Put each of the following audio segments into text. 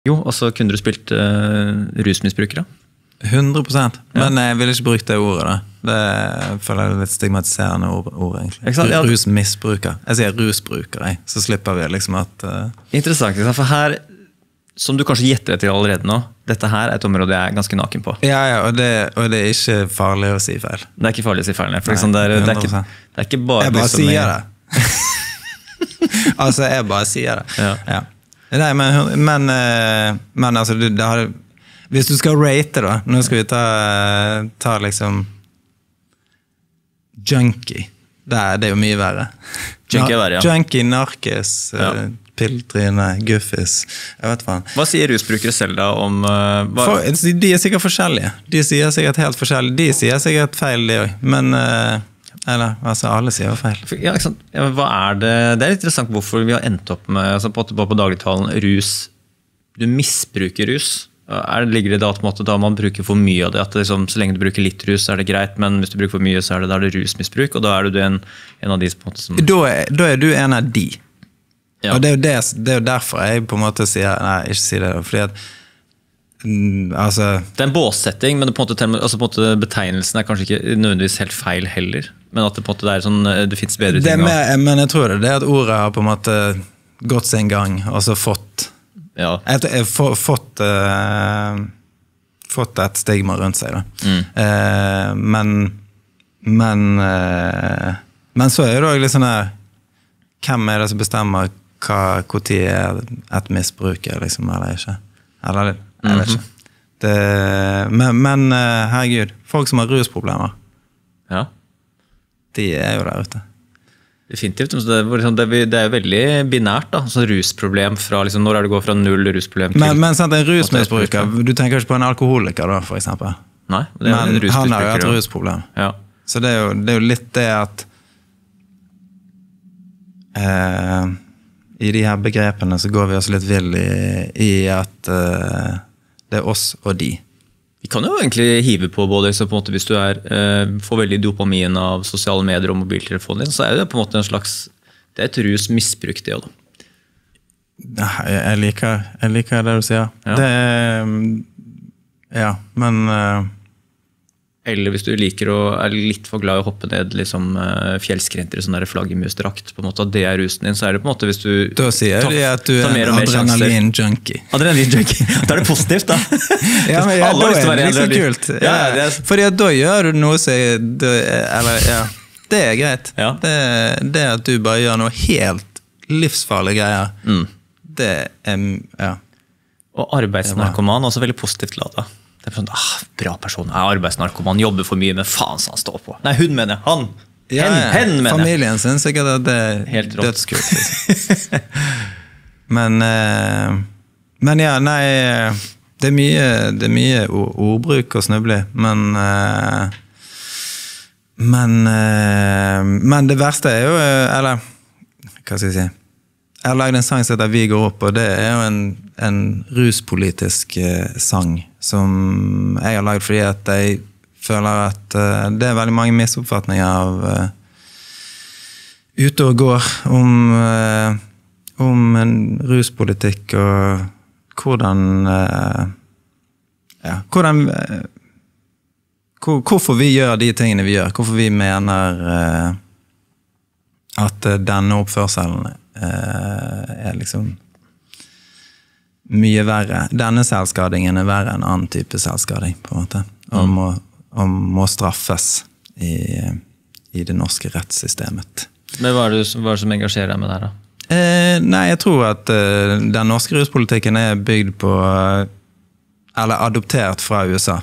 Jo, og så kunne du spilt rusmisbrukere. 100%, men jeg vil ikke bruke det ordet da. Det føler jeg litt stigmatiserende ord egentlig. Rusmisbruker. Jeg sier rusbruker, så slipper vi liksom at... Interessant, for her, som du kanskje gjetter etter allerede nå, dette her et område jeg ganske naken på. Ja, og det er ikke farlig å si feil. Det er ikke farlig å si feil, for liksom, det er ikke bare... Jeg bare sier det. Altså, jeg bare sier det. Ja. Nei, men altså, det har... Hvis du skal rate da, nå skal vi ta liksom junkie. Det er jo mye verre. Junkie er verre, ja. Junkie, narkis, pilltryne, guffis, jeg vet hva. Hva sier rusbrukere selv da om... De er sikkert forskjellige. De sier sikkert helt forskjellige. De sier sikkert feil, de også. Men... Eller, altså alle sier jo feil. Ja, ikke sant? Ja, hva er det? Det er interessant hvorfor vi har endt opp med, altså på dagligtalen, rus. Du misbruker rus. Ligger det da på en måte da man bruker for mye av det, at liksom, så lenge du bruker litt rus så er det greit, men hvis du bruker for mye så er det rusmisbruk, og da er du en av de på en måte som... Da er du en av de. Ja. Og det er jo derfor jeg på en måte sier, nei, ikke si det, fordi at altså... Det er en båssetting, men det på en måte betegnelsen er kanskje ikke nødvendigvis helt feil heller, men at det på en måte det er sånn, det finnes bedre ting. Men jeg tror det er at ordet har på en måte gått sin gang, og så fått fått et stigma rundt seg da. Men så er det også litt sånn her, hvem er det som bestemmer hvor tid er et misbruk liksom, eller ikke? Eller, jeg vet ikke. Men herregud, folk som har rusproblemer, de er jo der ute. Definitivt, det er jo veldig binært da, så rusproblem fra, liksom, når er det går fra null rusproblem til... Men sant, en rusmisbruker, du tenker ikke på en alkoholiker da, for eksempel? Nei, det er en rusmisbruker. Men han har jo et rusproblem. Ja. Så det er jo litt det at i de her begrepene så går vi oss litt vill i at det er oss og de. Vi kan jo egentlig hive på både så på en måte, hvis du får veldig dopamin av sosiale medier og mobiltelefonen din, så er det på en måte en slags, det er et rusmisbruk det også da. Jeg liker det du sier. Ja. Det ja, men... Eller hvis du liker å er litt for glad i å hoppe ned liksom, fjellskrenter i sånn der flaggermusdrakt, på en måte, at det er rusen din, så er det på en måte hvis du... Da sier de at du er en adrenalin-junkie. Adrenalin-junkie, da er det positivt da. Ja, men da er det liksom kult. Ja, fordi da gjør du noe som... Eller, ja, det er greit. Ja. Det at du bare gjør noe helt livsfarlige greier, det er... Ja. Og arbeidsnarkoman er også veldig positivt ladet. Det er sånn, bra person, arbeidsnarkoman, jobber for mye, men faen så han står på. Nei, hun mener, han. Hen mener. Familien sin sikkert at det er dødskult. Liksom. Men ja, nei, det er mye ordbruk og snubbelig, men det verste er jo, eller, hva skal jeg si? Jeg har laget en sang som heter Vi går opp, og det er jo en ruspolitisk sang som jeg har laget fordi at jeg føler at det er veldig mange misoppfatninger av ute og går om en ruspolitikk og hvorfor vi gjør de tingene vi gjør, hvorfor vi mener at denne oppførselen er liksom mye verre. Denne selvskadingen er verre enn annen type selvskading, på en måte. Og må straffes i det norske rettssystemet. Men hva er det som engasjerer deg med det her da? Nei, jeg tror at den norske ruspolitikken er bygd på, eller adoptert fra USA.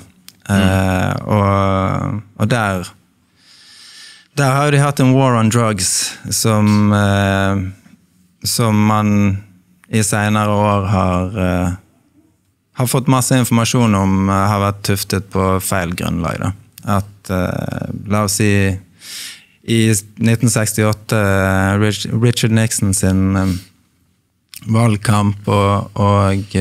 Og der har de hatt en war on drugs som man i senere år har fått masse informasjon om har vært tuftet på feil grunnlag. Da. At, la oss si, i 1968, Richard Nixon sin valgkamp og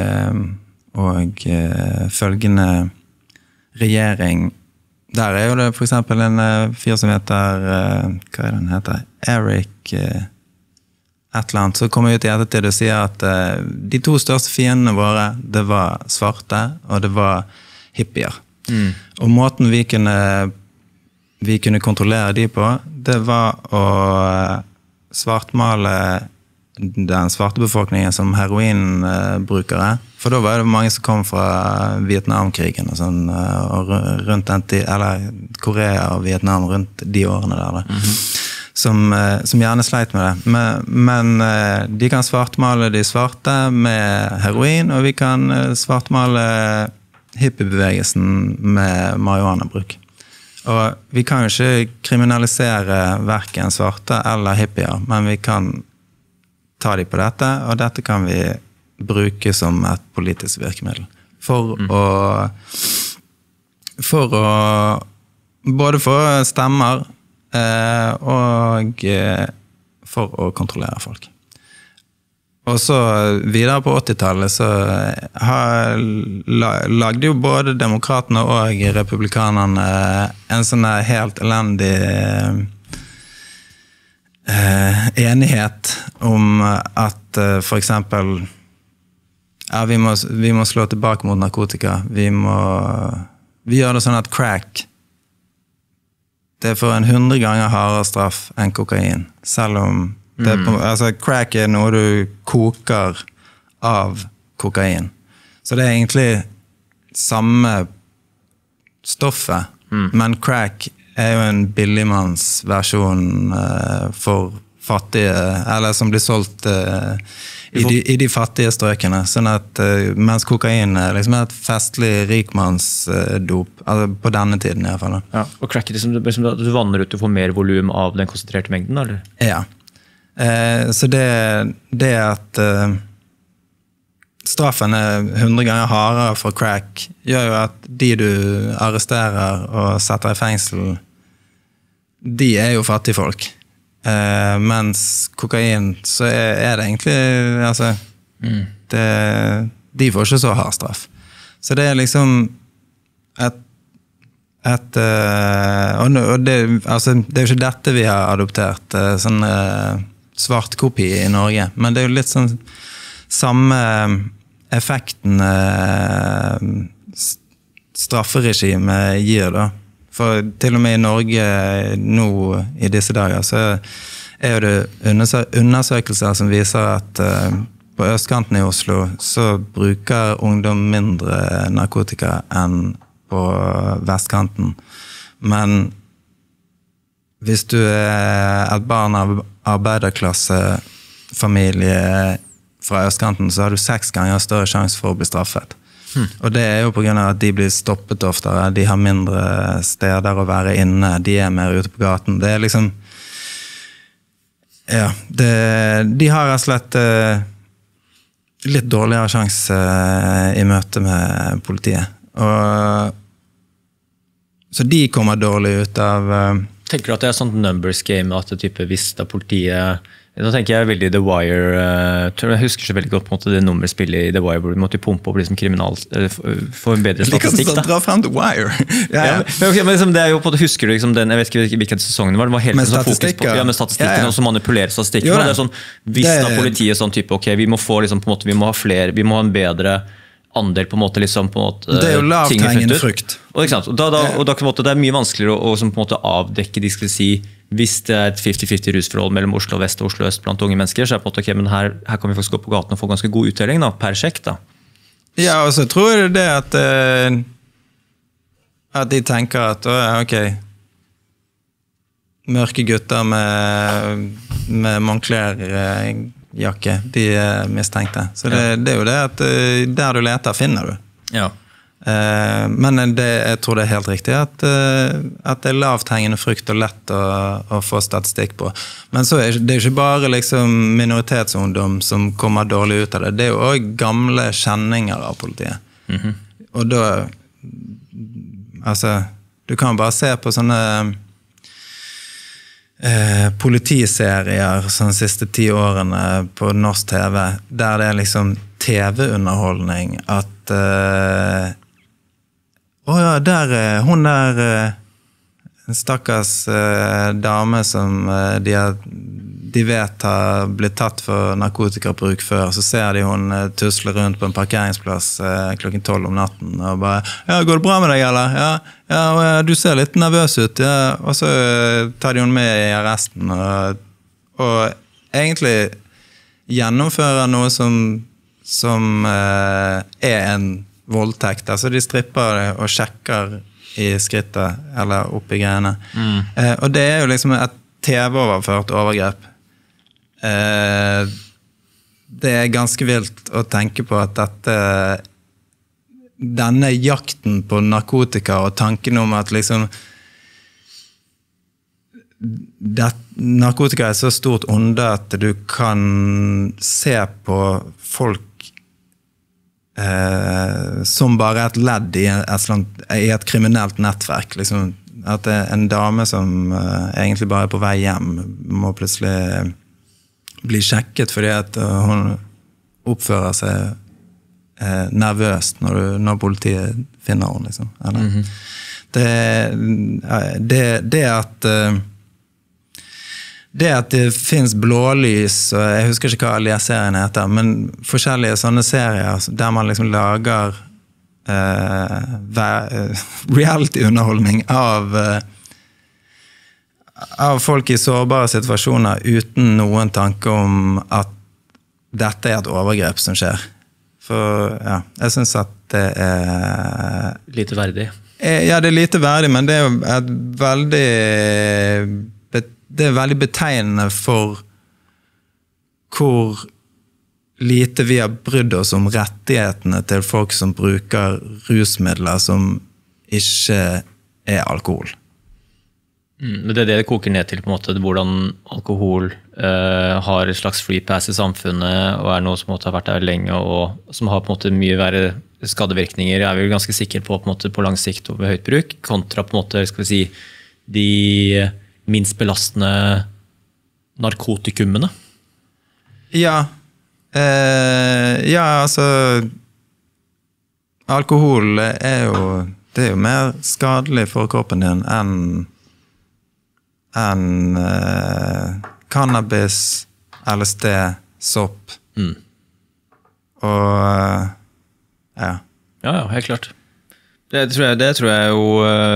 følgende regjering, der er jo det for eksempel en fyr som heter, hva er den heter? et eller annet, så kommer jeg ut i ettertid og sier at de to største fiendene våre, det var svarte, og det var hippier. Og måten vi kunne kontrollere de på, det var å svartmale den svarte befolkningen som heroinbrukere. For da var det mange som kom fra Vietnamkrigen og sånn, og rundt den tid, eller Korea og Vietnam rundt de årene der. Som gjerne sleit med det. Men de kan svartmale de svarte med heroin, og vi kan svartmale hippiebevegelsen med marihuanabruk. Og vi kan jo ikke kriminalisere hverken svarte eller hippier, men vi kan ta de på dette, og dette kan vi bruke som et politisk virkemiddel. For å både få stemmer og for å kontrollere folk. Og så videre på 80-tallet så lagde jo både demokratene og republikanerne en sånn helt elendig enighet om at for eksempel vi må slå tilbake mot narkotika. Vi gjør det sånn at crack det får en 100 ganger hardere straff enn kokain. Selv om crack noe du koker av kokain. Så det egentlig samme stoffet, men crack jo en billigmannsversjon for fattige, eller som blir solgt i de fattige strøkene. Sånn at mens kokain liksom et festlig rikmannsdop, altså på denne tiden i hvert fall. Ja, og crack liksom du vanner ut, du får mer volum av den konsentrerte mengden, eller? Ja. Så det at straffen 100 ganger hardere for crack, gjør jo at de du arresterer og setter i fengsel, de jo fattige folk. Mens kokain, så det egentlig, altså, de får ikke så hard straff. Så det liksom og det jo ikke dette vi har adoptert, sånn svart kopi i Norge, men det jo litt sånn samme effekten strafferegime gir da. For til og med i Norge nå i disse dager så jo det undersøkelser som viser at på østkanten i Oslo så bruker ungdom mindre narkotika enn på vestkanten. Men hvis du et barn av arbeiderklassefamilie fra østkanten, så har du 6 ganger større sjanse for å bli straffet. Og det jo på grunn av at de blir stoppet oftere, de har mindre steder å være inne, de mer ute på gaten. Det liksom, ja, de har rett og slett litt dårligere sjanse i møte med politiet. Så de kommer dårlig ut av... Tenker du at det sånn numbers game, at det type hvis da politiet... Nå tenker jeg veldig The Wire, jeg husker så veldig godt på en måte det nummerspillet i The Wire, hvor du måtte pumpe opp liksom kriminal, få en bedre statistikk. Like dra frem The Wire. Men liksom, det jo på en måte, husker du liksom den, jeg vet ikke hvilken sesongen var, det var helt med sånn fokus på med statistikken, og så manipulere statistikken. Jo, det sånn, hvis da politiet sånn type, ok, vi må få liksom på en måte, vi må ha flere, vi må ha en bedre andel på en måte liksom på en måte det jo lavthengende frukt. Og da på en måte, det mye vanskeligere å på en måte avdekke, de skal si, hvis det et 50-50 rusforhold mellom Oslo Vest og Oslo Øst blant unge mennesker, så på en måte, ok, men her kan vi faktisk gå på gaten og få ganske god uttelling da, per sjekk da. Ja, og så tror jeg det at de tenker at, ok, mørke gutter med Moncler-jakke, de mistenkte. Så det jo det at der du leter, finner du. Ja. Men jeg tror det helt riktig at det lavthengende frukt og lett å få statistikk på. Men så det ikke bare liksom minoritetsungdom som kommer dårlig ut av det. Det jo også gamle kjenninger av politiet. Og da altså, du kan bare se på sånne politiserier sånn siste 10 årene på norsk TV, der det liksom TV-underholdning at ja, hun der en stakkars dame som de vet har blitt tatt for narkotikabruk før, så ser de hun tusler rundt på en parkeringsplass klokken 12 om natten, og bare, ja, går det bra med deg, eller? Ja, du ser litt nervøs ut, ja. Og så tar de hun med i arresten, og egentlig gjennomfører noe som en voldtekt, altså de stripper og sjekker i skrittet, eller opp i greiene. Og det jo liksom et TV-overført overgrep. Det ganske vilt å tenke på at denne jakten på narkotika og tanken om at liksom narkotika så stort onde at du kan se på folk som bare et ledd i et kriminelt nettverk. Liksom, at en dame som egentlig bare på vei hjem må plutselig bli sjekket fordi at hun oppfører seg nervøst når politiet finner henne. Liksom. Det at det finnes blålys, og jeg husker ikke hva alle seriene heter, men forskjellige sånne serier der man liksom lager reality-underholdning av folk i sårbare situasjoner uten noen tanke om at dette et overgrep som skjer. For ja, jeg synes at det lite verdig. Ja, det lite verdig, men det et veldig betegnende for hvor lite vi har brydd oss om rettighetene til folk som bruker rusmidler som ikke alkohol. Det koker ned til på en måte hvordan alkohol har et slags free pass i samfunnet og noe som har vært der lenge og som har på en måte mye verre skadevirkninger. Jeg vel ganske sikker på en måte på lang sikt og ved høyt bruk, kontra på en måte, skal vi si, de minst belastende narkotikumene. Ja, altså alkohol det jo mer skadelig for kroppen din enn cannabis, LSD, sopp. Og ja. Ja, helt klart. Det tror jeg jo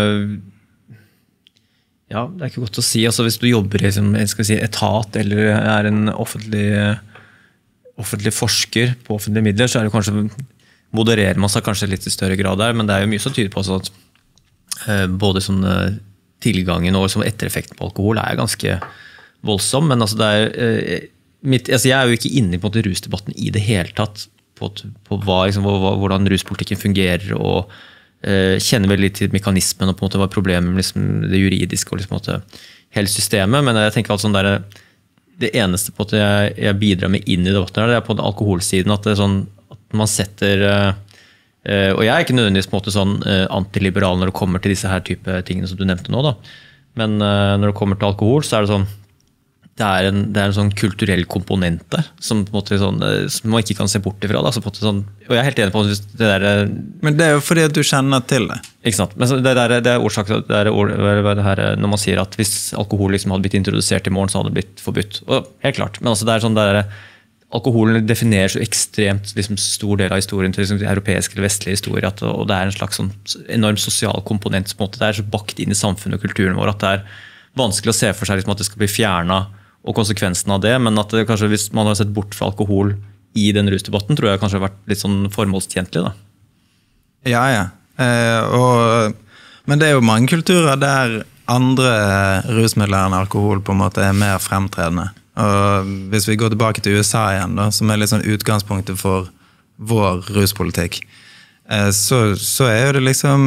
ja, det ikke godt å si. Altså, hvis du jobber i etat eller en offentlig forsker på offentlige midler, så det kanskje, modererer man seg kanskje litt i større grad der, men det jo mye som tyder på at både sånn, tilgangen og ettereffekten på alkohol ganske voldsom, men altså, jeg jo ikke inne på rusdebatten i det hele tatt, på hvordan ruspolitikken fungerer, og kjenner vel litt til mekanismen og på en måte hva problemet med det juridiske og liksom, hele systemet, men jeg tenker altså det eneste på at jeg bidrar med inn i debatten det på alkoholsiden, at det sånn at man setter og jeg ikke nødvendigvis på en måte sånn antiliberal når det kommer til disse her type tingene som du nevnte nå da, men når det kommer til alkohol så det sånn det en sånn kulturell komponent der, som på en måte sånn, som man ikke kan se bort ifra. Da, så på en måte sånn, og jeg helt enig på det der... Men det jo fordi at du kjenner til det. Ikke sant? Men det årsak, det her, når man sier at hvis alkohol liksom hadde blitt introdusert i morgen, så hadde det blitt forbudt. Og helt klart. Men altså, det sånn der, alkoholen definerer så ekstremt liksom, stor del av historien til liksom, europeisk eller vestlig historie, at, og det en slags sånn, enorm sosial komponent, som på en måte, det så bakt inn i samfunnet og kulturen vår, at det vanskelig å se for seg liksom, at det skal bli fjernet og konsekvensen av det, men at det, kanskje hvis man har sett bort fra alkohol i den rusdebatten, tror jeg kanskje har vært litt sånn formålstjentlig da. Ja. Men det jo mange kulturer der andre rusmidler enn alkohol på en måte mer fremtredende. Og hvis vi går tilbake til USA igjen, da, som litt sånn utgangspunktet for vår ruspolitikk, så jo det liksom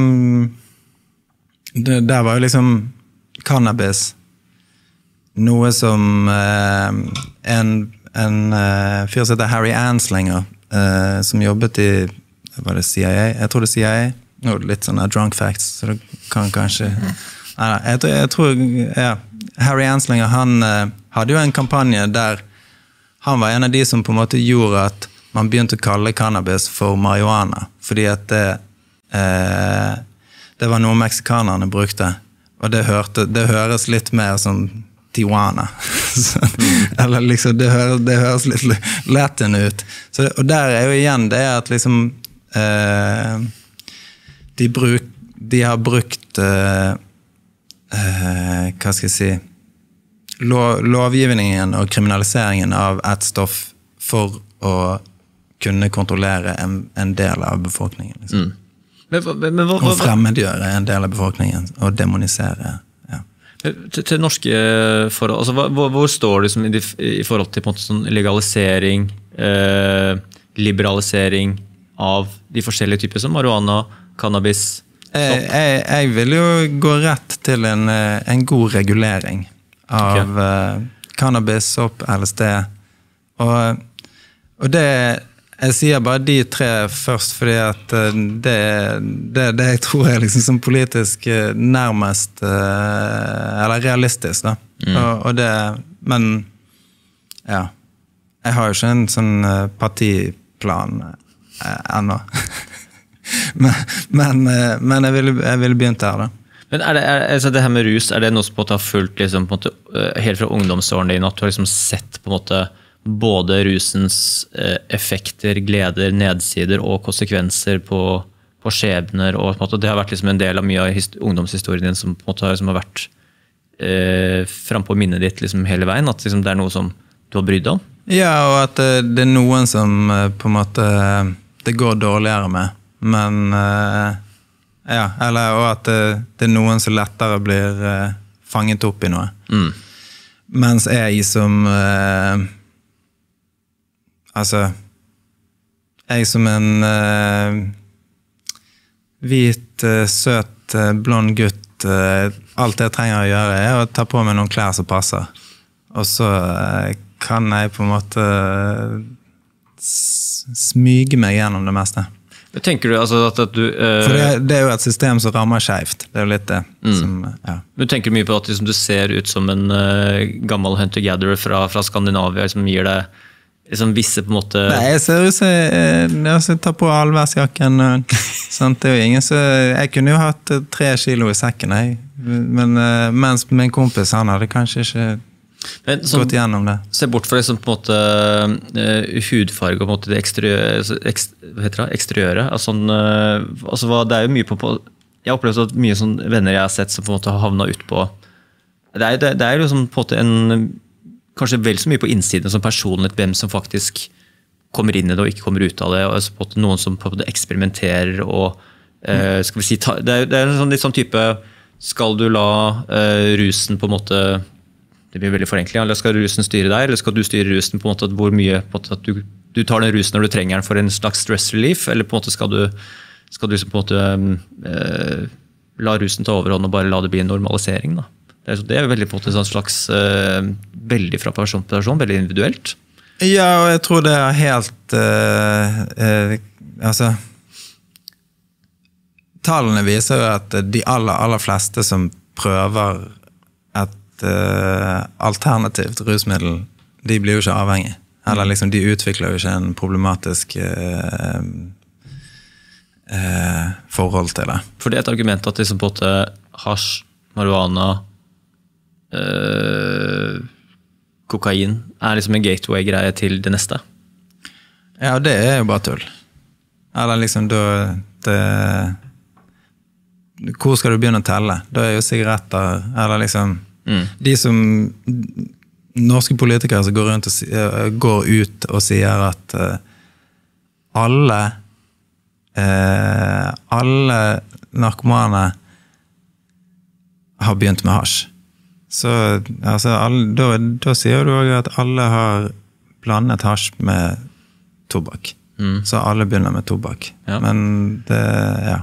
der var jo liksom cannabis noe som en fyr som heter Harry Anslinger som jobbet i var det CIA? Jeg tror det CIA nå det litt sånne drunk facts så det kan kanskje jeg tror Harry Anslinger han hadde jo en kampanje der han var en av de som på en måte gjorde at man begynte å kalle cannabis for marihuana fordi at det var noe meksikanerne brukte og det høres litt mer som Tijuana. Eller liksom, det høres litt Latin ut. Så, og der jo igjen det at liksom de har brukt hva skal jeg si lovgivningen og kriminaliseringen av et stoff for å kunne kontrollere en del av befolkningen. Liksom. Og fremmedgjøre en del av befolkningen og demonisere. Ja. Til norske forhold, altså, hvor står du liksom, i forhold til på en måte, sånn legalisering, liberalisering av de forskjellige typer som marihuana, cannabis? Jeg vil jo gå rett til en god regulering av cannabis, sopp, LSD. Og det jeg sier bare de tre først, fordi at det jeg tror liksom som politisk nærmest, eller realistisk da. Og det, men ja, jeg har jo ikke en sånn partiplan ennå. men jeg ville begynt her da. Men altså det her med rus, det noe som på en måte har fulgt liksom, på en måte, helt fra ungdomsårene dine, at du har liksom sett på en måte både rusens effekter, gleder, nedsider og konsekvenser på skjebner, og på en måte, det har vært liksom en del av mye av ungdomshistorien din som på en måte har vært frem på minnet ditt liksom hele veien, at liksom, det noe som du har brydd om? Ja, og at det noen som på en måte det går dårligere med, men ja, og at det noen som lettere blir fanget opp i noe. Mens jeg som altså, jeg som en hvit, søt, blond gutt, alt jeg trenger å gjøre å ta på meg noen klær som passer. Og så kan jeg på en måte smyge meg gjennom det meste. Tenker du altså at du... For det jo et system som rammer skjevt. Det jo litt det. Som, ja. Du tenker mye på at liksom, du ser ut som en gammel hunter-gatherer fra Skandinavia som gir deg liksom visse på en måte... Nei, jeg ser ut som jeg tar på allværsjakken. Sant? Det jo ingen så... Jeg kunne jo hatt 3 kilo i sekken, men mens min kompis, han hadde kanskje ikke gått igjennom det. Se bort fra liksom, på en måte hudfarge og på en måte det eksteriøret. Altså, det jo mye på... Jeg opplever at mye sånn venner jeg har sett som på en måte har havnet ut på... Det jo liksom på en måte en... Kanskje vel så mye på innsiden som personlighet, hvem som faktisk kommer inn i det og ikke kommer ut av det, og altså på noen som på det eksperimenterer og skal vi si, det en sånn, litt sånn type, skal du la rusen på en måte, det blir veldig forenkling, eller skal rusen styre deg, eller skal du styre rusen på en måte, hvor mye på en måte, at du tar den rusen når du trenger den for en slags stress relief, eller på en måte skal du liksom på en måte la rusen ta overhånd og bare la det bli en normalisering da. Det jo veldig på en sånn slags veldig fra person til person, veldig individuelt. Ja, og jeg tror det helt altså tallene viser jo at de aller fleste som prøver et alternativt rusmiddel, de blir jo ikke avhengige. Eller liksom, de utvikler jo ikke en problematisk forhold til det. For det et argument at liksom på en måte hasj, marihuana, kokain liksom en gateway-greie til det neste. Ja, det jo bare tull. Eller liksom hvor skal du begynne å telle? Da jo sigaretter, eller liksom de som norske politikere som går rundt og går ut og sier at alle narkomane har begynt med hasj. Så altså, da sier du også at alle har blandet hasj med tobakk. Så alle begynner med tobakk. Ja. Men det, ja.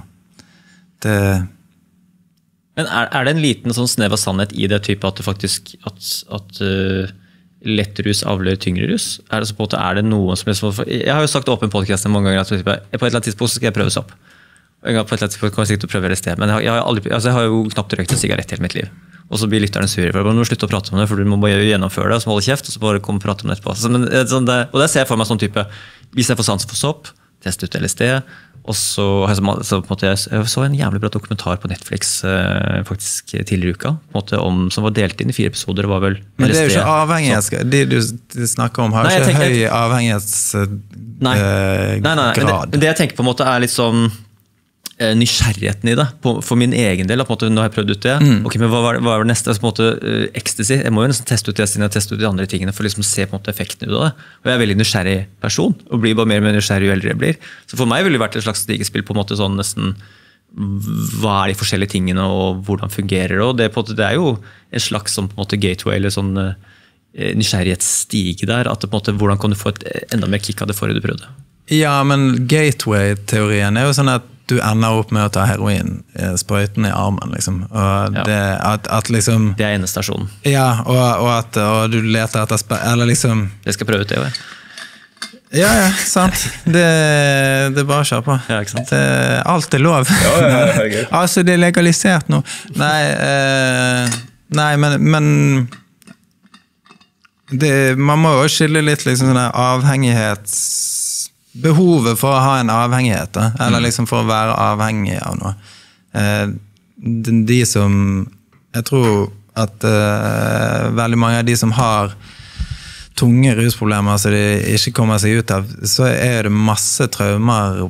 Men det en liten sånn snev av sannhet i det type at det faktisk at lettrus avler tyngre rus? Det så på en måte, det noe som jeg har jo sagt det opp i podcasten mange ganger at på et eller annet tidspunkt så skal jeg prøve sopp. Og en gang på et eller annet tidspunkt kommer jeg sikkert til å prøve LSD, men jeg har jo knapt røkt en sigarett hele mitt liv. Og så blir lytterne sure, for du må slutte å prate om det, for du må bare gjennomføre det, og så holde kjeft, og så bare komme og prate om det etterpå. Og det ser jeg for meg sånn type, hvis jeg får sans for sopp, teste ut LSD, og så på en måte, jeg så en jævlig bra dokumentar på Netflix faktisk tidligere i uka, på en måte som var delt inn i 4 episoder, det var vel LSD. Men det er jo ikke avhengighets... De du snakker om har ikke høy avhengighetsgrad. Men det jeg tenker på en måte litt sånn nysgjerrigheten i det, for min egen del, på en måte, nå har jeg prøvd ut det. Ok, men hva var det neste? På en måte, ecstasy. Jeg må jo nesten teste ut det siden jeg teste ut de andre tingene, for liksom å se på en måte effekten ut av det. Og jeg er veldig nysgjerrig person, og blir bare mer og mer nysgjerrig jo eldre jeg blir. Så for meg ville det vært et slags stigespill på en måte sånn nesten, hva de forskjellige tingene, og hvordan fungerer det, og det jo en slags sånn, på en måte, gateway, eller sånn nysgjerrighetsstige der, at det, på en måte, hvordan kan du få et enda mer kick av det forrige du prøvde? Ja, men gateway-teorien jo sånn at du ender opp med å ta heroin sprøyten i armen, liksom. Og det, at liksom... Det endestasjonen. Ja, og du leter etter eller liksom... Det skal prøve ut det, jo. Ja, sant. Det bare kjør på. Ja, ikke sant? Alt lov. Ja, altså, det legalisert nå. Nei, men man må jo skille litt liksom sånne behovet for å ha en avhengighet, eller liksom for å være avhengig av noe. De som, jeg tror at veldig mange av de som har tunge rusproblemer så de ikke kommer seg ut av, så det masse traumer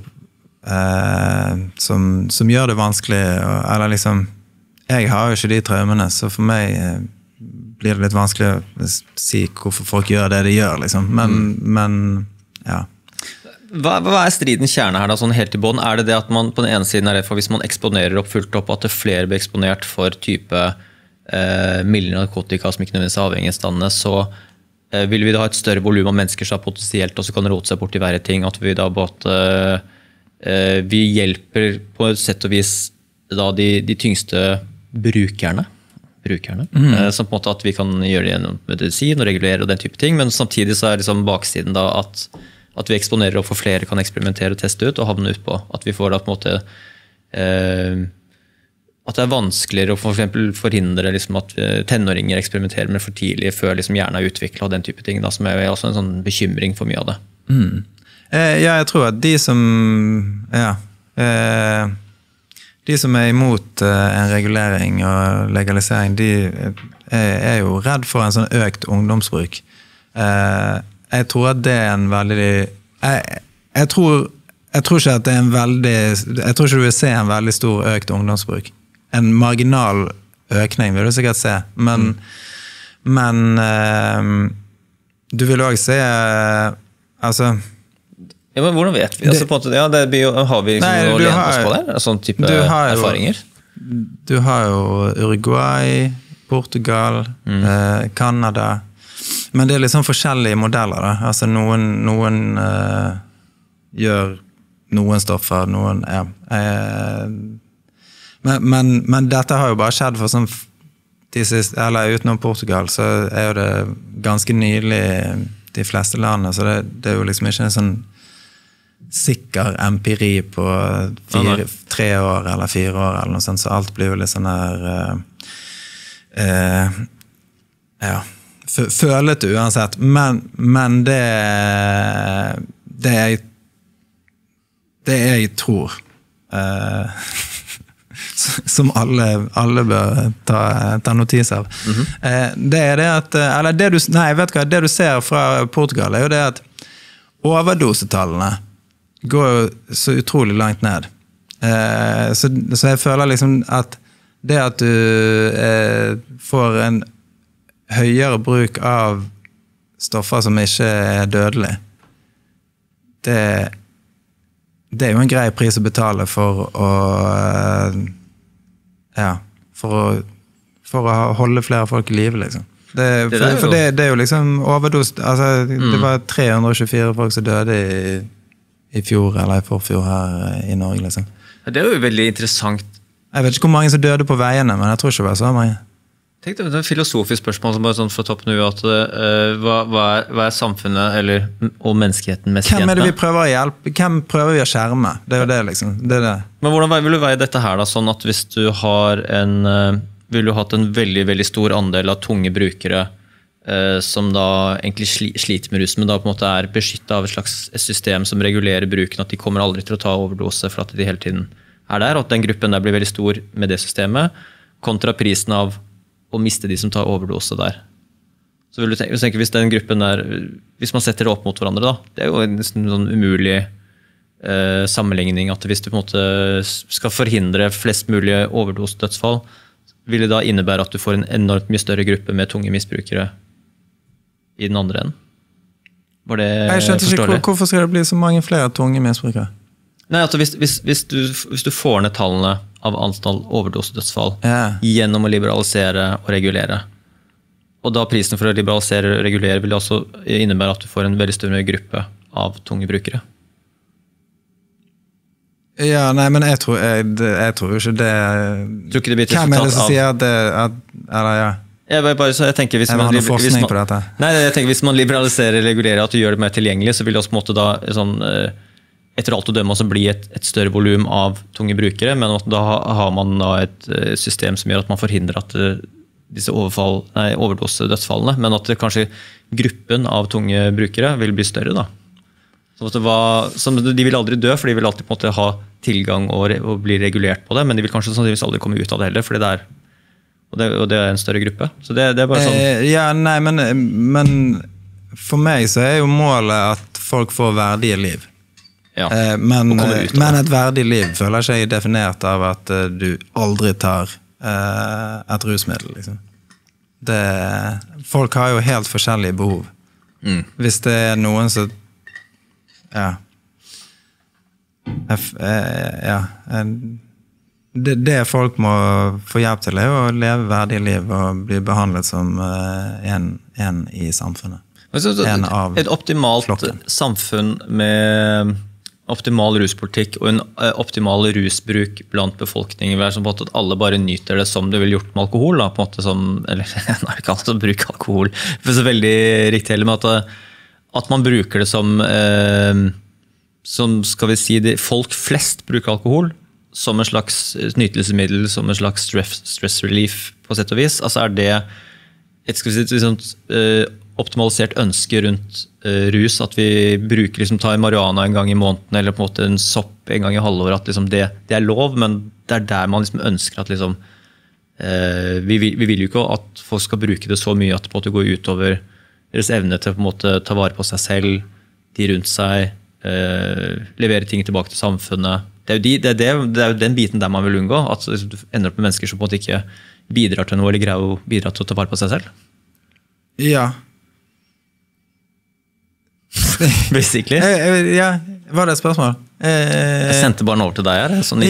som gjør det vanskelig, eller liksom, jeg har jo ikke de traumene, så for meg blir det litt vanskelig å si hvorfor folk gjør det de gjør, liksom. Men ja. Hva stridens kjerne her da, sånn helt i bånd? Det det at man på den ene siden det for hvis man eksponerer opp fullt opp, at det flere blir eksponert for type milde narkotika som ikke nødvendigvis avhengighetsstandene, så vil vi da ha et større volum av mennesker som potensielt også kan rote seg bort i verre ting, at vi da både vi hjelper på et sett og vis da de tyngste brukerne, som på en måte at vi kan gjøre det gjennom medisin og regulere og den type ting, men samtidig så liksom baksiden da at vi eksponerer opp for flere kan eksperimentere og teste ut og havne ut på, at vi får da på en måte at det vanskeligere å for eksempel forhindre liksom at tenåringer eksperimenterer med for tidlig før liksom hjernen utviklet og den type ting da, som også en sånn bekymring for mye av det. Ja, jeg tror at de som imot en regulering og legalisering, de jo redd for en sånn økt ungdomsbruk. Jeg tror at det en veldig... Jeg tror ikke at det en veldig... Jeg tror ikke du vil se en veldig stor økt ungdomsbruk. En marginal økning vil du sikkert se. Men du vil også se... Altså... Ja, men hvordan vet vi? Altså, på en måte, har vi liksom noe lent oss på der? Sånn type erfaringer? Du har jo Uruguay, Portugal, Kanada... Men det litt sånn forskjellige modeller da. Altså noen gjør noen stoffer, noen men dette har jo bare skjedd for sånn eller utenom Portugal så jo det ganske nylig de fleste landene, så det jo liksom ikke en sånn sikker empiri på 3 år eller 4 år eller noe sånt, så alt blir jo litt sånn her følet uansett, men det jeg tror som alle bør ta notis av det det at eller det du ser fra Portugal jo det at overdosetallene går jo så utrolig langt ned så jeg føler liksom at det at du får en høyere bruk av stoffer som ikke dødelig. Det jo en grei pris å betale for å holde flere folk i live, liksom. Det jo liksom overdost, altså det var 324 folk som døde i fjor, eller i forfjor her i Norge, liksom. Det jo veldig interessant. Jeg vet ikke hvor mange som døde på veiene, men jeg tror ikke det var så mange. Tenk deg, det et filosofisk spørsmål som bare sånn fra toppen nå, at hva samfunnet og menneskeheten mest tjent med? Hvem det vi prøver å hjelpe? Hvem prøver vi å skjerme? Det jo det, liksom. Det. Men hvordan vil du veie dette her da, sånn at hvis du har vil du hatt en veldig, veldig stor andel av tunge brukere som da egentlig sliter med rus, men da på en måte beskyttet av et slags system som regulerer bruken, at de kommer aldri til å ta overdose for at de hele tiden der, og at den gruppen der blir veldig stor med det systemet, kontra prisen av å miste de som tar overdose der. Så vil du tenke hvis den gruppen der, hvis man setter det opp mot hverandre da, det jo en sånn umulig sammenligning, at hvis du på en måte skal forhindre flest mulig overdose-dødsfall, vil det da innebære at du får en enormt mye større gruppe med tunge misbrukere i den andre enden? Var det jeg skjønte ikke, hvorfor skal det bli så mange flere tunge misbrukere? Nei, altså hvis du får ned tallene av antall overdose-dødsfall gjennom å liberalisere og regulere, og da prisen for å liberalisere og regulere vil det også innebære at du får en veldig større gruppe av tunge brukere. Ja, nei, men jeg tror ikke det... Tror ikke det blir et hvem det som sier eller ja? Jeg tenker hvis man forskning på dette. Nei, jeg tenker hvis man liberaliserer eller regulerer at du gjør det mer tilgjengelig, så vil det også på en måte da sånn, etter alt å dømme også bli et større volum av tunge brukere, men da har man da et system som gjør at man forhindrer at disse overdose-dødsfallene, men at kanskje gruppen av tunge brukere vil bli større da. Så de vil aldri dø, for de vil alltid på en måte ha tilgang og bli regulert på det, men de vil kanskje sannsynligvis aldri komme ut av det heller, fordi det er en større gruppe. Så det er bare sånn... Ja, nei, men for meg så jo målet at folk får verdige liv. Ja, men et verdig liv føler ikke jeg definert av at du aldri tar et rusmiddel, liksom. Folk har jo helt forskjellige behov. Hvis det noen som det folk må få hjelp til å leve verdige liv og bli behandlet som en i samfunnet. Et optimalt flokken. Samfunn med optimal ruspolitikk og en optimal rusbruk blant befolkningen, som på en måte at alle bare nyter det som du ville gjort med alkohol, da, på en måte som, eller jeg har ikke alltid å bruke alkohol, for så veldig riktig heller, men at man bruker det som skal vi si, folk flest bruker alkohol, som en slags nytelsesmiddel, som en slags stress relief på sett og vis. Altså det et skal vi si, liksom, optimalisert ønske rundt rus, at vi bruker, liksom, tar marihuana en gang i måneden, eller på en måte en sopp en gang i halvåret, at liksom, det lov, men det der man liksom ønsker at liksom, vi vil jo ikke at folk skal bruke det så mye at det på en måte går utover deres evne til å på en måte ta vare på seg selv, de rundt seg, levere ting tilbake til samfunnet. Det er jo den biten der man vil unngå, at du ender opp med mennesker som på en måte ikke bidrar til noe, eller greier å bidra til å ta vare på seg selv. Ja. Basically. Ja, var det et spørsmål? Jeg sendte bare over til deg her. Sånn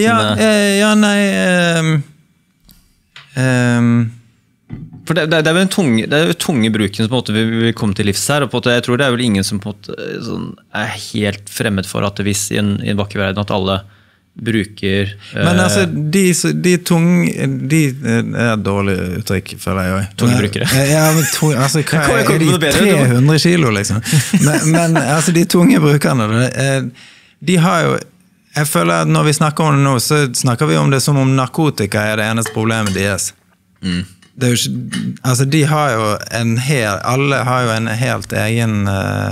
for det er jo den tunge bruken som på en måte vi kommer til livs her, og på en måte, jeg tror det er vel ingen som på en måte sånn, helt fremmed for at det hvis i en vakker verden at alle bruker men altså, de tunge de dårlig uttrykk, føler jeg også. Tunge brukere. Ja, men altså, hva de 300 kilo, liksom? Men altså, de tunge brukerne, de har jo, jeg føler at når vi snakker om det nå, så snakker vi om det som om narkotika det eneste problemet deres. Det er jo ikke, altså de har jo alle har jo en helt egen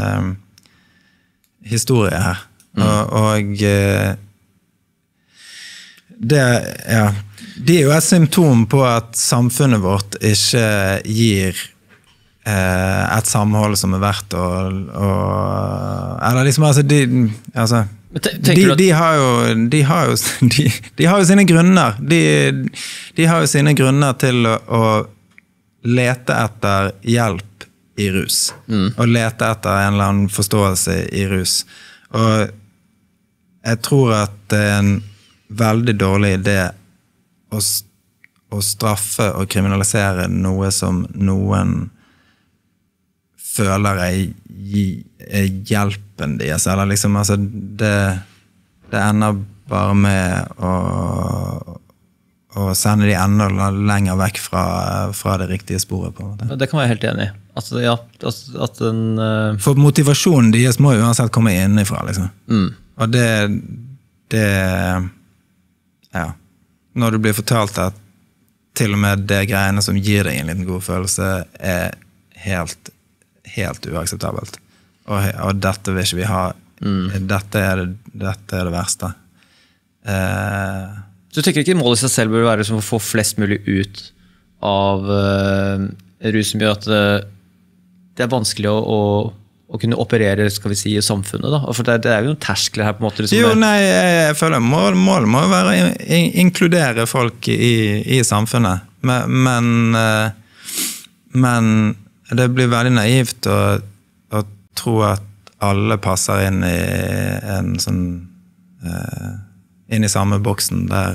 historie her. Og det, ja, de er jo et symptom på at samfunnet vårt ikke gir et samhold som verdt eller liksom, altså de har jo sine grunner. De har jo sine grunner til å lete etter hjelp i rus. Og lete etter en eller annen forståelse i rus. Og jeg tror at det er en veldig dårlig idé å straffe og kriminalisere noe som noen føler hjelpen deres, eller liksom, altså det ender bare med å sende de enda lenger vekk fra det riktige sporet på en måte. Det kan jeg være helt enig i. Altså, ja, at for motivasjonen deres må jo uansett komme innifra, liksom. Og det ja, når du blir fortalt at til og med det greiene som gir deg en liten god følelse helt uakseptabelt. Og dette vil ikke vi ha. Dette er det verste. Så du tenker ikke målet i seg selv bør være som å få flest mulig ut av rus som gjør at det er vanskelig å kunne operere, skal vi si, i samfunnet da? For det er jo noen terskler her på en måte. Jo, nei, jeg føler målet må være å inkludere folk i samfunnet. Men det blir veldig naivt å tro at alle passer inn i en sånn inn i samme boksen der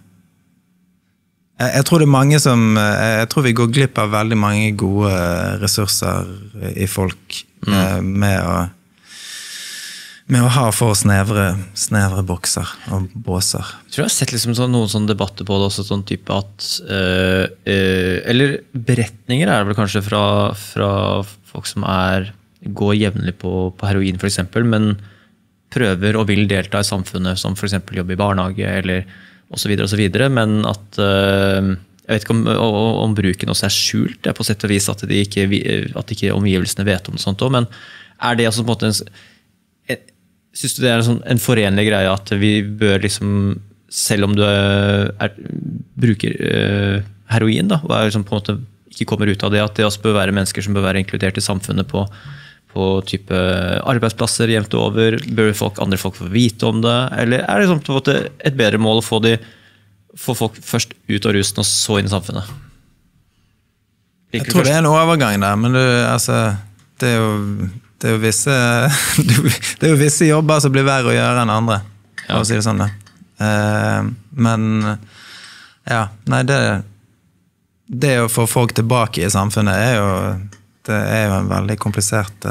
jeg tror det er mange jeg tror vi går glipp av veldig mange gode ressurser i folk med å ha for snevre bokser og båser. Jeg tror jeg har sett liksom noen sånne debatter på det også, sånn type at eller beretninger er det vel kanskje fra folk som går jevnlig på heroin for eksempel, men prøver og vil delta i samfunnet, som for eksempel jobbe i barnehage, eller og så videre, men at, jeg vet ikke om bruken også skjult, på sett og vis at ikke omgivelsene vet om det sånt også, men det altså på en måte synes du det en forenlig greie at vi bør liksom, selv om du bruker heroin da, og liksom på en måte ikke kommer ut av det, at det også bør være mennesker som bør være inkludert i samfunnet på type arbeidsplasser jevnt over, bør andre folk få vite om det, eller det sånn på en måte et bedre mål å få folk først ut av rusen og så inn i samfunnet? Jeg tror det en overgang der, men det er jo visse jobber som blir verre å gjøre enn andre, for å si det sånn da. Men ja, nei, det å få folk tilbake i samfunnet det er jo en veldig komplisert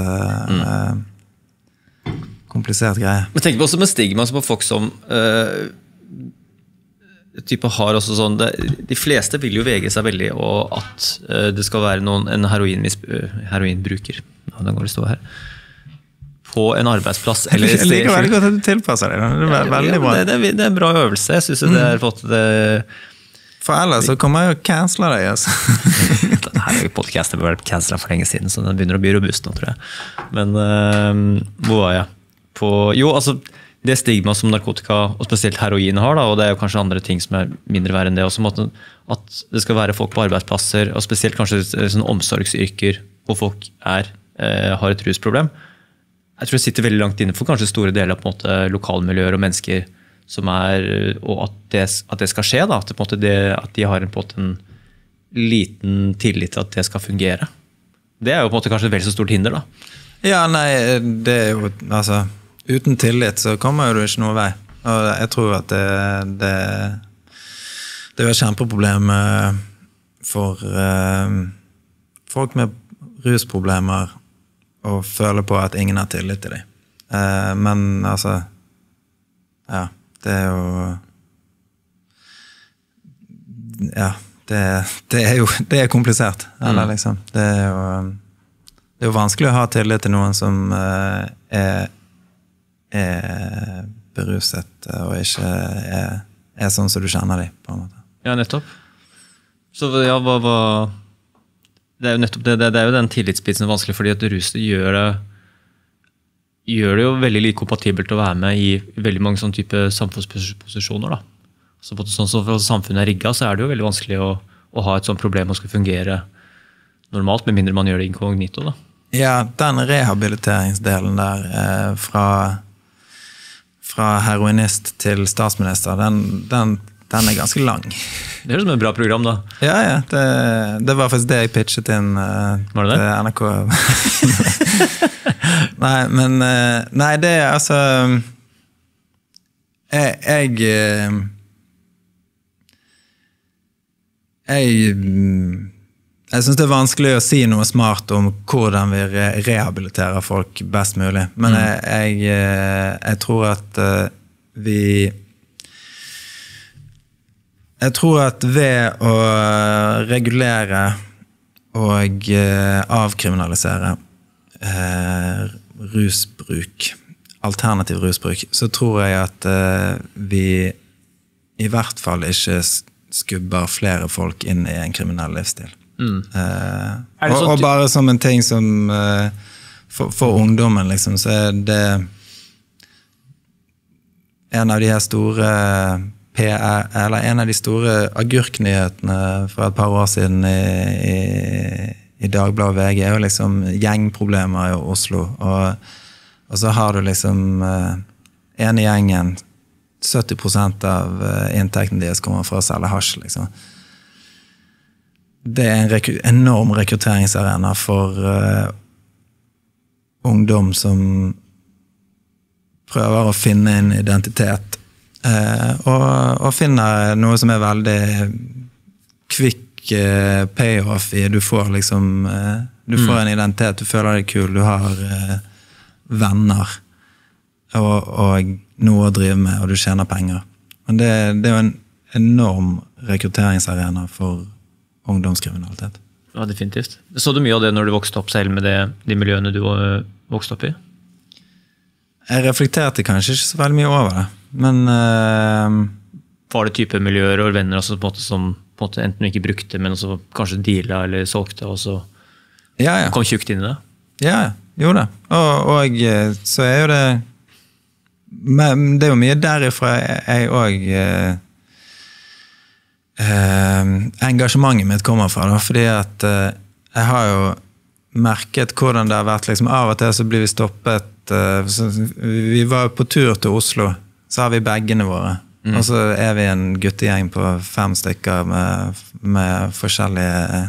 greie. Men tenk på også med stigma på folk som type har også sånn, de fleste vil jo vege seg veldig og at det skal være en heroinbruker, den går det stå her, på en arbeidsplass. Eller jeg liker veldig godt at du tilpasser deg, det er veldig bra. Det er en bra øvelse, jeg synes det fått det. For ellers så kommer jeg å cancele deg, altså. Denne her podcasten ble cancelet for lenge siden, så den begynner å bli robust nå, tror jeg. Men hvor var jeg? Jo, altså, det stigma som narkotika, og spesielt heroin har, da, og det er jo kanskje andre ting som mindre verre enn det, også at det skal være folk på arbeidsplasser, og spesielt kanskje sånne omsorgsyrker, hvor folk har et rusproblem. Jeg tror det sitter veldig langt inne for kanskje store deler av på en måte, lokalmiljøer og mennesker, som og at det skal skje, da, at de har en liten tillit til at det skal fungere. Det er jo på en måte kanskje et veldig så stort hinder, da. Ja, nei, det er jo, altså, uten tillit så kommer jo du ikke noe vei. Og jeg tror at det er et kjempeproblem for folk med rusproblemer å føle på at ingen har tillit til dem. Men altså, ja, det er jo ja, det er komplisert eller liksom, det er jo vanskelig å ha tillit til noen som er beruset og ikke er sånn som du kjenner dem på en måte. Ja, nettopp. Så ja, det er jo nettopp det er jo den tillitsbiten som er vanskelig, fordi at ruset gjør det jo veldig litt kompatibelt å være med i veldig mange sånne type samfunnsposisjoner. Da. Så på sånn som samfunnet er rigget, så er det jo veldig vanskelig å ha et sånt problem og skulle fungere normalt, med mindre man gjør det inkognito. Da. Ja, den rehabiliteringsdelen der fra heroinist til statsminister, den er ganske lang. Det er jo som et bra program, da. Ja, det var faktisk det jeg pitchet inn til NRK. Nei, det er altså jeg synes det er vanskelig å si noe smart om hvordan vi rehabiliterer folk best mulig, men jeg tror at jeg tror at ved å regulere og avkriminalisere rusbruk, alternativ rusbruk, så tror jeg at vi i hvert fall ikke skubber flere folk inn i en kriminell livsstil. Og bare som en ting som for ungdommen, liksom, så det en av de her store eller en av de store agurknyhetene for et par år siden i Dagbladet og VG jo liksom gjengproblemer i Oslo, og så har du liksom en i gjengen 70% av inntekten deres kommer fra å selge hasj, liksom. Det en enorm rekrutteringsarena for ungdom som prøver å finne en identitet og finner noe som veldig quick payoff i. Du får liksom du får en identitet, du føler deg kul, du har venner og noe å drive med, og du tjener penger. Men det jo en enorm rekrutteringsarena for ungdomskriminalitet. Ja, definitivt. Så du mye av det når du vokste opp selv med de miljøene du vokste opp i? Jeg reflekterte kanskje ikke så veldig mye over det, men var det type miljøer og venner også, på en måte enten du ikke brukte, men også kanskje deala eller solgte, og så kom tjukt inn i det? Ja, gjorde det. Og så jo det, men det jo mye derifra jeg også engasjementet mitt kommer fra, da, fordi at jeg har jo merket hvordan det har vært, liksom, av og til så blir vi stoppet. Vi var på tur til Oslo, så har vi bagene våre, og så vi en guttegjeng på 5 stykker med forskjellige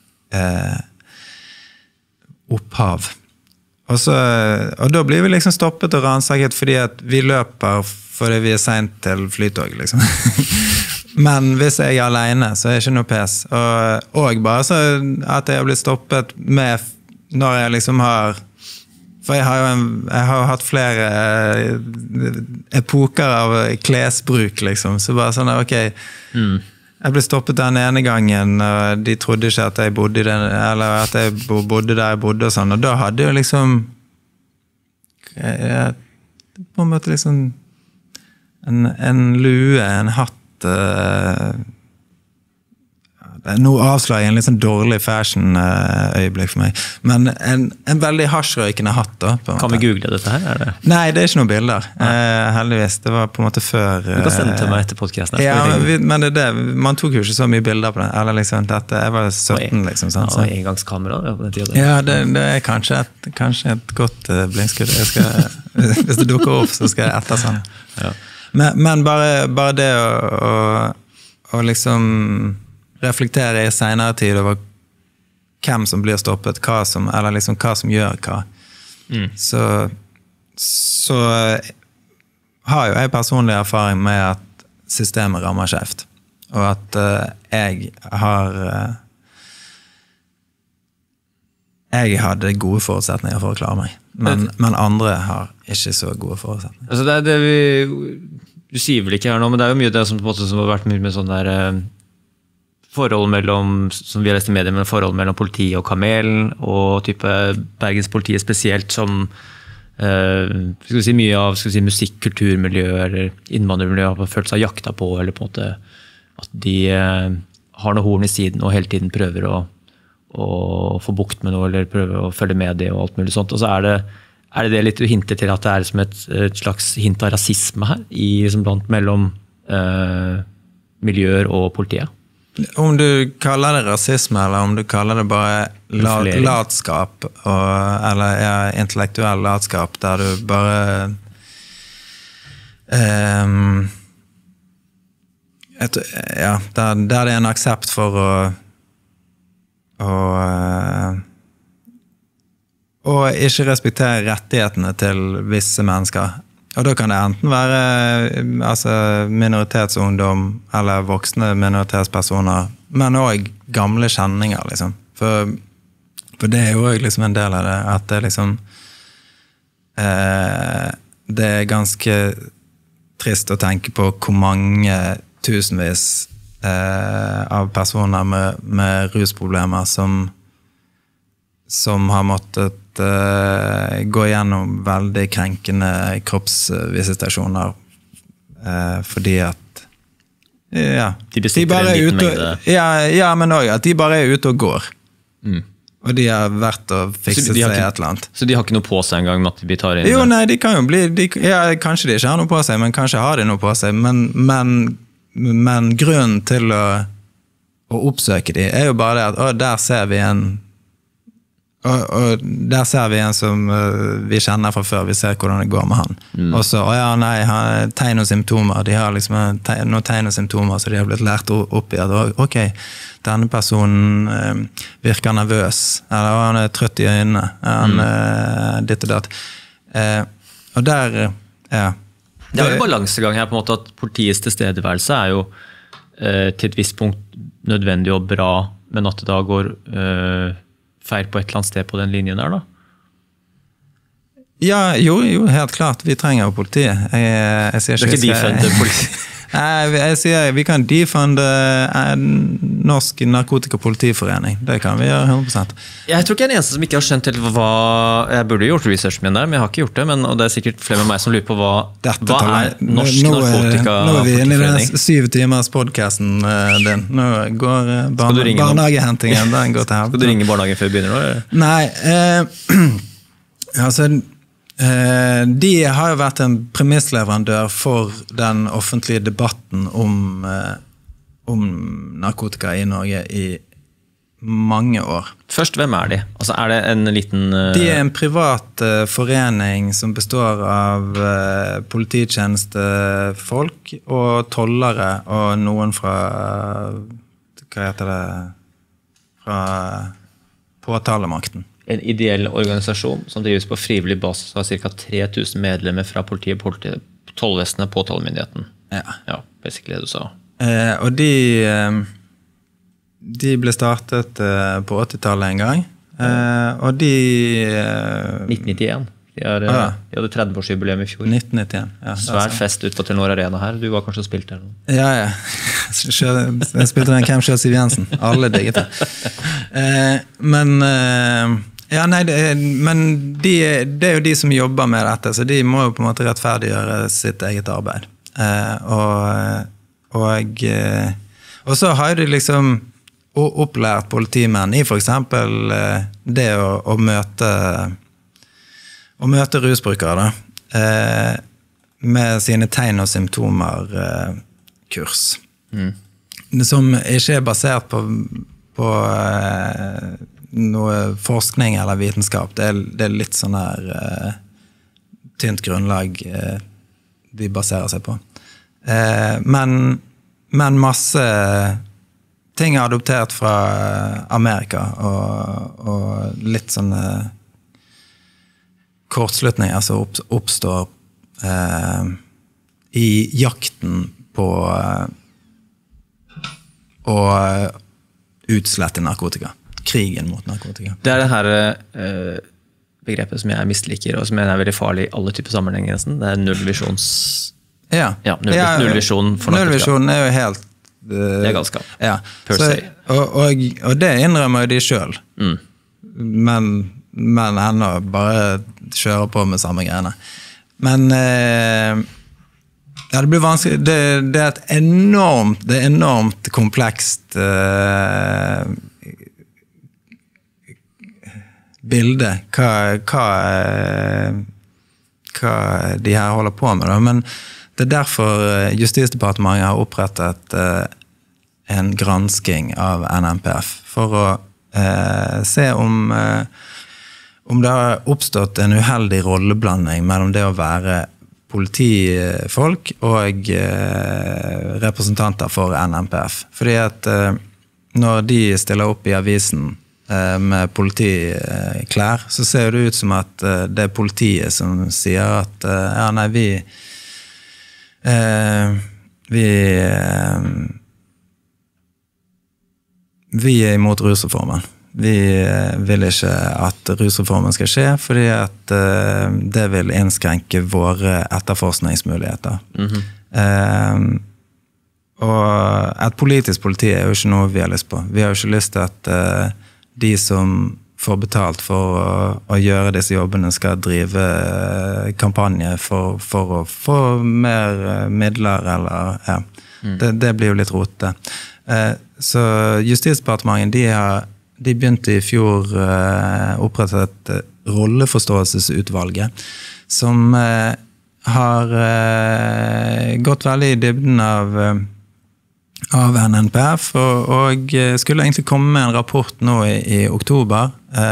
opphav. Og da blir vi liksom stoppet og ransaket fordi at vi løper fordi vi sent til flytog, liksom. Men hvis jeg alene, så det ikke noe pes. Og bare så at jeg har blitt stoppet med, når jeg liksom har, for jeg har hatt flere epoker av klesbruk, liksom. Så bare sånn, ok, jeg ble stoppet den ene gangen, og de trodde ikke at jeg bodde i den, eller at jeg bodde der jeg bodde og sånn, og da hadde jeg liksom på en måte liksom en lue, en hatt, nå avslår jeg en litt sånn dårlig fashion-øyeblikk for meg, men en veldig hasjrøykende hatt da. Kan vi google dette her? Nei, det ikke noen bilder. Heldigvis, det var på en måte før... Du kan sende til meg etter podcasten. Ja, men det man tok jo ikke så mye bilder på det, eller liksom, jeg var 17, liksom. Sånn, så. Og engangskamera på den tiden. Ja, det kanskje et godt blinkskudd. Hvis det dukker opp, så skal jeg etter sånn. Ja. Men bare det å liksom reflektere i senere tid over hvem som blir stoppet, eller liksom hva som gjør hva. Så har jo jeg personlig erfaring med at systemet rammer skjevt, og at jeg hadde gode forutsetninger for å klare meg, men andre har ikke så gode forutsetninger. Altså du sier vel ikke her nå, men det jo mye det som har vært mye med sånn der forhold mellom, som vi har lest i medier, men forhold mellom politi og kamelen, og type Bergens politi spesielt, som skal vi si, mye av musikk, kulturmiljø eller innvandrermiljø har følt seg jakta på, eller på en måte at de har noe horn i siden og hele tiden prøver å få bukt med noe, eller prøver å følge med det og alt mulig sånt. Og så er det litt å hinte til at det som et slags hint av rasisme her, liksom blant mellom miljøer og politiet. Om du kaller det rasisme, eller om du kaller det bare latskap, eller intellektuell latskap, der du bare der det en aksept for å ikke respektere rettighetene til visse mennesker. Og da kan det enten være minoritetsungdom eller voksne minoritetspersoner, men også gamle kjenninger, liksom. For det jo liksom en del av det, at det liksom det ganske trist å tenke på hvor mange tusenvis av personer med rusproblemer som har måttet gå gjennom veldig krenkende kroppsvisitasjoner fordi at ja. De besitter en liten mengde. Ja, men også at de bare ute og går. Og de har vært og fikset seg et eller annet. Så de har ikke noe på seg engang med at de tar inn? Jo, nei, de kan jo bli, kanskje de ikke har noe på seg, men kanskje har de noe på seg, men grunnen til å oppsøke de jo bare det at, der ser vi en og der ser vi en som vi kjenner fra før, vi ser hvordan det går med han. Og så, nei, han har tegn og symptomer, de har liksom noen tegn og symptomer, så de har blitt lært opp i at, ok, denne personen virker nervøs, eller han trøtt i øynene, han ditt og datt. Og der, ja. Det jo en balansegang her, på en måte, at politiets tilstedeværelse jo til et visst punkt nødvendig og bra, men at det da går feil på et eller annet sted på den linjen der da? Ja, jo, helt klart. Vi trenger jo politiet. Jeg sier ikke... Det ikke defunde politiet? Jeg sier vi kan defunde Norsk Narkotikapolitiforening. Det kan vi gjøre 100%. Jeg tror ikke jeg den eneste som ikke har skjønt helt hva... Jeg burde gjort research med den der, men jeg har ikke gjort det. Og det sikkert flere med meg som lurer på hva Norsk Narkotikapolitiforening? Nå vi inne i den 7 timers podcasten din. Nå går barnehagehentingen, den går til helvete. Skal du ringe barnehagen før vi begynner nå? Nei, altså... De har jo vært en premissleverandør for den offentlige debatten om narkotika i Norge i mange år. Først, hvem de? Altså, det en liten... De en privat forening som består av polititjenestefolk og tollere og noen fra, hva heter det, fra påtalemakten. En ideell organisasjon som drives på frivillig basis har ca. 3000 medlemmer fra politiet, tollvesenet, påtalemyndigheten. Ja, basically det du sa. Og de ble startet på 80-tallet en gang. Og de... 1991. De hadde 30-årsjubileum i fjor. 1991, ja. Svær fest ut på Telenor Arena her. Du var kanskje og spilte her nå? Ja. Jeg spilte den Hvem kjører Siv Jensen. Alle digget det. Men det jo de som jobber med dette, så de må jo på en måte rettferdiggjøre sitt eget arbeid. Og så har de liksom opplært politimenn i for eksempel det å møte rusbrukere da, med sine tegn og symptomer kurs. Som ikke basert på noe forskning eller vitenskap. Det litt sånn her tynt grunnlag de baserer seg på. Men masse ting adoptert fra Amerika og litt sånne kortslutninger som oppstår i jakten på å utslette narkotika. Krigen mot narkotika. Det det her begrepet som jeg misliker, og som jeg veldig farlig i alle typer sammenhenger. Det nullvisjons... nullvisjon for narkotika. Nullvisjonen jo helt... det galskap. Ja. Per se. Og det innrømmer jo de selv. Men ennå bare kjører på med samme greiene. Men det blir vanskelig. Det et enormt komplekst bilde hva de her holder på med. Men det derfor Justisdepartementet har opprettet en gransking av NMPF for å se om det har oppstått en uheldig rolleblanding mellom det å være politifolk og representanter for NMPF. Fordi at når de stiller opp i avisen med politiklær, så ser det ut som at det politiet som sier at vi imot rusreformen. Vi vil ikke at rusreformen skal skje, fordi at det vil innskrenke våre etterforskningsmuligheter. Og et politisk politi jo ikke noe vi har lyst på. Vi har jo ikke lyst til at de som får betalt for å gjøre disse jobbene skal drive kampanje for å få mer midler, eller Det blir jo litt rotete. Så Justisdepartementet, de begynte i fjor opprettet et rolleforståelsesutvalget, som har gått veldig i dybden av NNPF, og skulle egentlig komme med en rapport nå i oktober,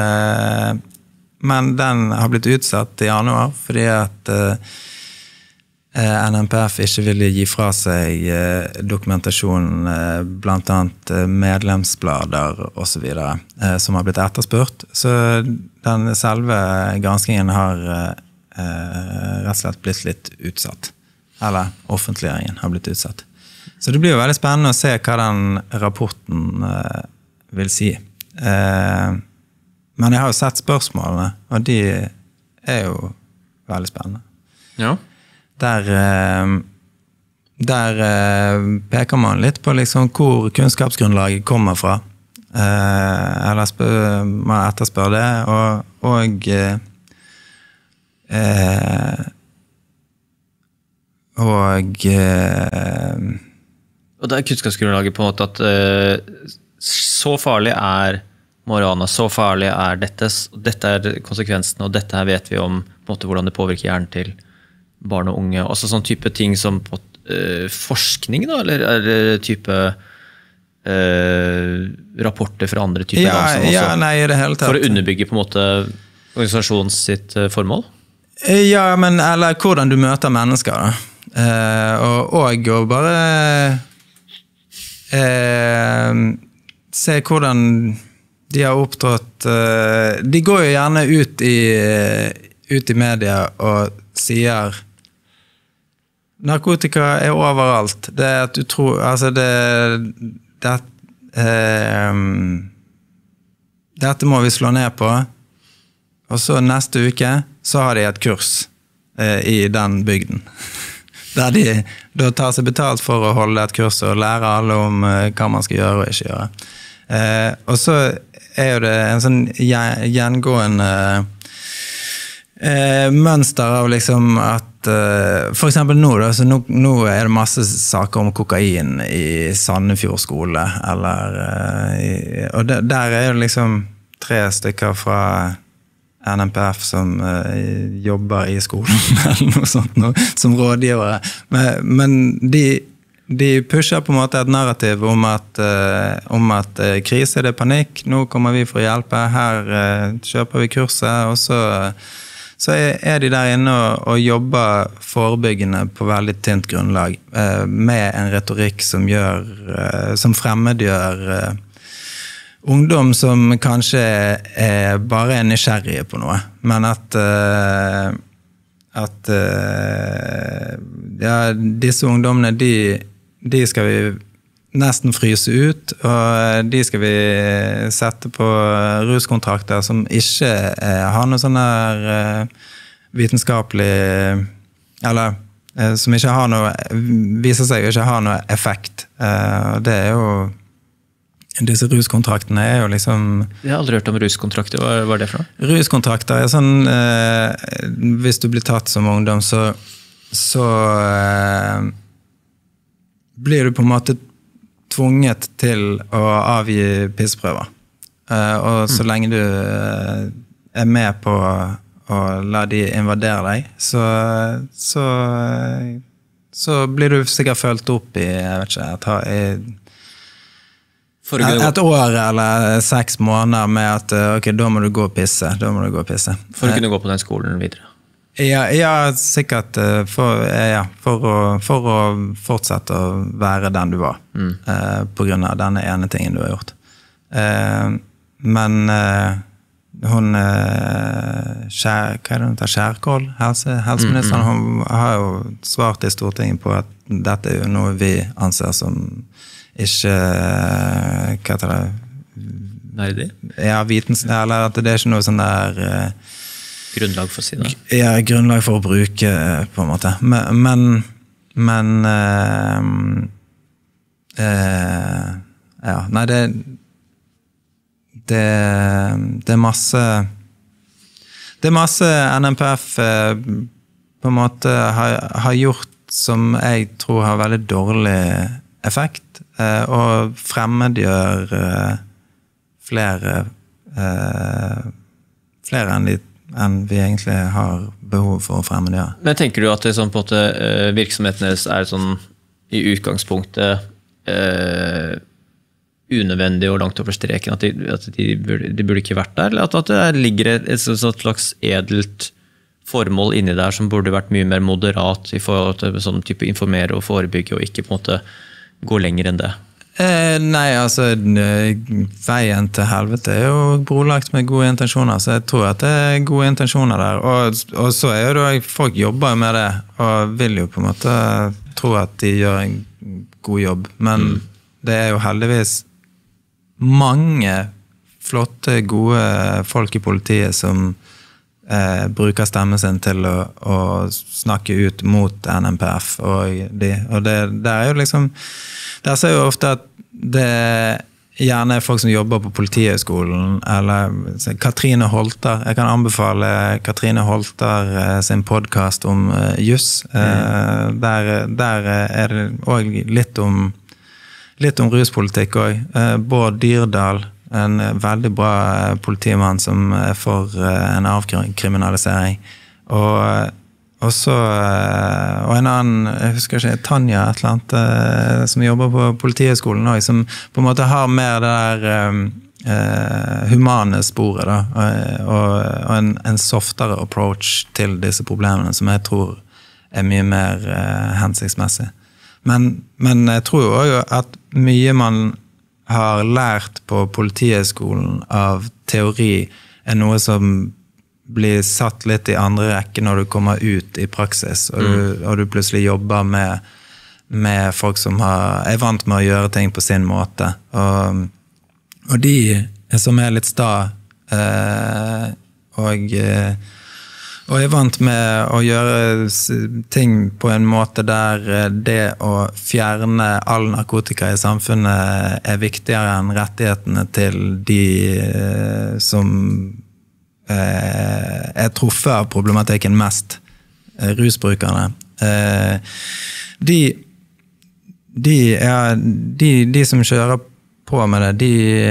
men den har blitt utsatt i januar, fordi at NNPF ikke ville gi fra seg dokumentasjon, blant annet medlemsblader og så videre, som har blitt etterspurt. Så den selve granskingen har rett og slett blitt litt utsatt. Eller offentliggjøringen har blitt utsatt. Så det blir jo veldig spennende å se hva den rapporten vil si. Men jeg har jo sett spørsmålene, og de jo veldig spennende. Ja. Der peker man litt på liksom hvor kunnskapsgrunnlaget kommer fra. Eller man etterspør det, og det kunnskapsgrunnlaget på en måte at så farlig marihuana, så farlig dette konsekvensene, og dette her vet vi om på en måte, hvordan det påvirker hjernen til barn og unge. Også sånn type ting som forskning, da, eller type rapporter fra andre typer land som også, nei, i det hele tatt. For å underbygge på en måte organisasjonens sitt formål? Ja, men eller hvordan du møter mennesker, da. Og bare se hvordan de har opptrådt. De går jo gjerne ut i media og sier narkotika overalt. Det at du tror, altså dette må vi slå ned på, og så neste uke så har de et kurs i den bygden. Der de da tar seg betalt for å holde et kurs og lære alle om hva man skal gjøre og ikke gjøre. Og så jo det en sånn gjengående mønster av liksom at for eksempel nå da, så nå det masse saker om kokain i Sandefjord skole, eller, og der det liksom 3 stykker fra NNPF som jobber i skolen, eller noe sånt, som rådgivere. Men de pusher på en måte et narrativ om at krise det panikk, nå kommer vi for å hjelpe, her kjøper vi kurset, og så de der inne og jobber forebyggende på veldig tynt grunnlag, med en retorikk som fremmedgjør ungdom som kanskje bare nysgjerrige på noe, men at disse ungdommene, de skal vi nesten fryse ut, og de skal vi sette på ruskontrakter som ikke har noe sånn der vitenskapelig, eller som ikke har noe, viser seg å ikke ha noe effekt. Det jo disse ruskontraktene jo liksom... Jeg har aldri hørt om ruskontrakter. Hva det for noe? Ruskontrakter sånn, hvis du blir tatt som ungdom, så blir du på en måte tvunget til å avgi pissprøver. Og så lenge du med på å la de invadere deg, så blir du sikkert følt opp i, jeg vet ikke, et år eller 6 måneder med at ok, da må du gå og pisse. For å kunne gå på den skolen videre? Ja, sikkert for å fortsette å være den du var, på grunn av denne ene tingen du har gjort. Men hun Skjærkål, helseministeren, hun har jo svart i Stortinget på at dette jo noe vi anser som ikke, hva heter det? Nerdig? Ja, eller at det ikke noe sånn der grunnlag for å si det? Ja, grunnlag for å bruke, på en måte. Men ja, nei, det masse NNPF på en måte har gjort som jeg tror har veldig dårlig effekt, og fremmedgjør flere enn vi egentlig har behov for å fremmedgjøre. Men tenker du at det sånn på en måte, virksomheten deres sånn i utgangspunktet unødvendig og langt over streken, at de burde ikke vært der, eller at det ligger et slags edelt formål inni der som burde vært mye mer moderat i forhold til sånn type informere og forebygge, og ikke på en måte gå lenger enn det? Nei, altså veien til helvete jo brolagt med gode intensjoner, så jeg tror at det gode intensjoner der, og så jo da folk jobber med det, og vil jo på en måte tro at de gjør en god jobb, men det jo heldigvis mange flotte, gode folk i politiet som bruker stemmen sin til å snakke ut mot NMPF og det der jo liksom der ser jo ofte at det gjerne folk som jobber på Politihøgskolen eller Katrine Holter, jeg kan anbefale Katrine Holter sin podcast om juss, der det også litt om ruspolitikk også. Bård Dyrdal, en veldig bra politimann som for en avkriminalisering. Og en annen, jeg husker ikke, Tanja et eller annet, som jobber på Politihøgskolen også, som på en måte har mer det der humane sporet da, og en softere approach til disse problemene, som jeg tror mye mer hensiktsmessig. Men jeg tror jo også at mye man har lært på Politihøgskolen av teori noe som blir satt litt i andre rekke når du kommer ut i praksis, og du plutselig jobber med folk som vant med å gjøre ting på sin måte. Og de som litt sta, og vant med å gjøre ting på en måte der det å fjerne all narkotika i samfunnet viktigere enn rettighetene til de som truffet av problematikken mest, rusbrukerne. De som kjører på med det,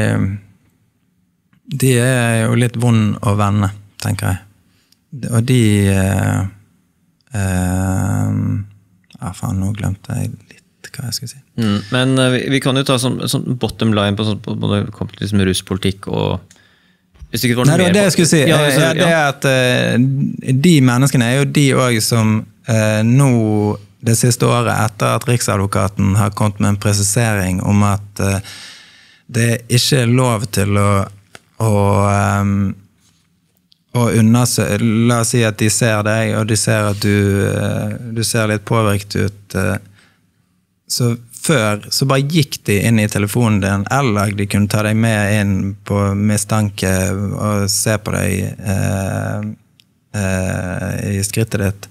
de jo litt vond å vende, tenker jeg. Og faen, nå glemte jeg litt hva jeg skal si. Men vi kan jo ta sånn bottom line på både kompetens med ruspolitikk og hvis det ikke var noe mer. Det jeg skulle si, det at de menneskene jo de også som nå det siste året etter at Riksadvokaten har kommet med en presisering om at det ikke lov til å undersøke, la oss si at de ser deg, og de ser at du ser litt påvirket ut, så før, så bare gikk de inn i telefonen din, eller de kunne ta deg med inn på mistanke og se på deg i skrittet ditt.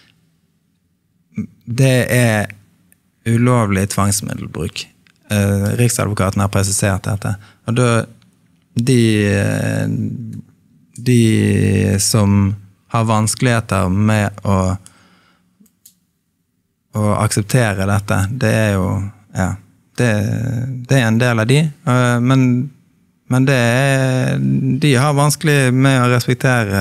Det ulovlig tvangsmiddelbruk. Riksadvokaten har presisert dette. Og da, de som har vanskeligheter med å akseptere dette, det jo, ja, det en del av de, men de har vanskelig med å respektere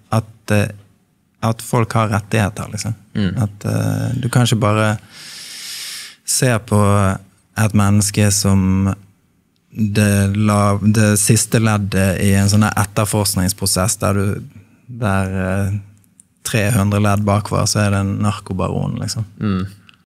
at folk har rettigheter, liksom. At du kan ikke bare se på et menneske som det siste leddet i en sånn etterforskningsprosess der 300 ledd bakvar, så det en narkobaron, liksom.